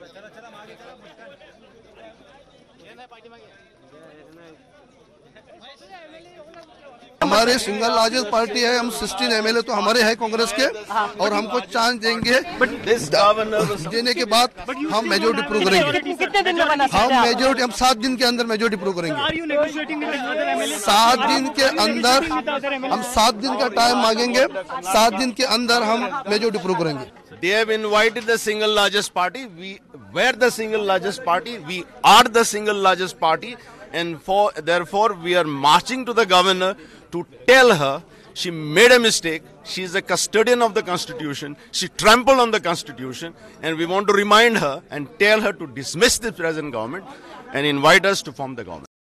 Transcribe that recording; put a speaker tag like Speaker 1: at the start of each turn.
Speaker 1: हमारे single largest party है, हम 16 एमएलए तो हमारे हैं कांग्रेस के, और हमको चांस देंगे देने के बाद हम मेजोरिटी प्रूव करेंगे।
Speaker 2: कितने दिन में बना सकते हैं?
Speaker 1: हम 7 दिन के अंदर मेजोरिटी प्रूव करेंगे। 7 दिन के अंदर हम 7 दिन का टाइम मांगेंगे, 7 दिन के अंदर हम मेजोरिटी प्रूव करेंगे।
Speaker 3: They have invited the single largest party. We were the single largest party. We are the single largest party, and therefore we are marching to the governor to tell her she made a mistake. She is a custodian of the Constitution. She trampled on the Constitution, and we want to remind her and tell her to dismiss the present government and invite us to form the government.